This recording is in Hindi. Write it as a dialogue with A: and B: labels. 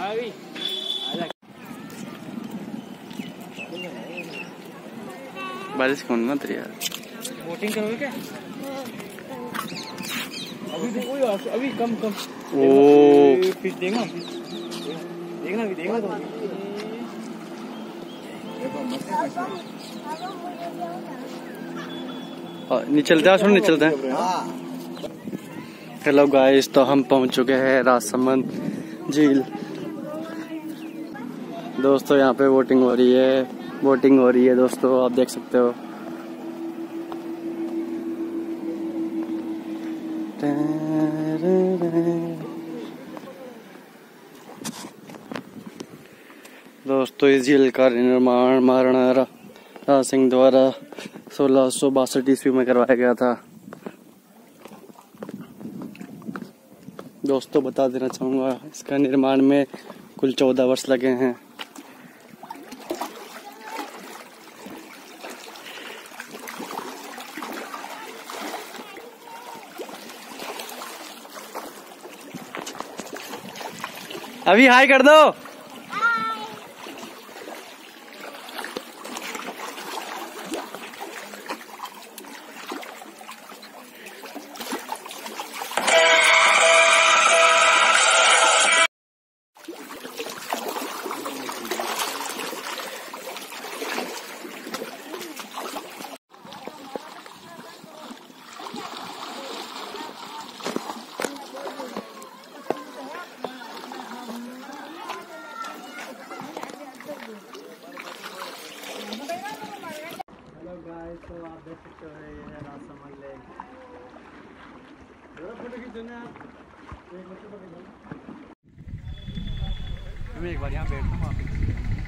A: बारिश कौन मत यार।
B: वोटिंग करोगे क्या? अभी देखो यार, अभी कम कम।
A: ओ
B: फिश देखना, देखना भी देखना तो।
A: नहीं चलते हैं, नहीं चलते हैं। हेलो गाइस, तो हम पहुंच चुके हैं राजसमंद झील। दोस्तों यहाँ पे वोटिंग हो रही है दोस्तों, आप देख सकते हो। दोस्तों इस झील का निर्माण महाराणा राज सिंह द्वारा 1662 ईस्वी में करवाया गया था। दोस्तों बता देना चाहूँगा, इसका निर्माण में कुल 14 वर्ष लगे हैं। अभी हाय कर दो। तो आप देख सकते हो ये है राजसमंद लेक। मैं एक बार यहाँ बैठूंगा।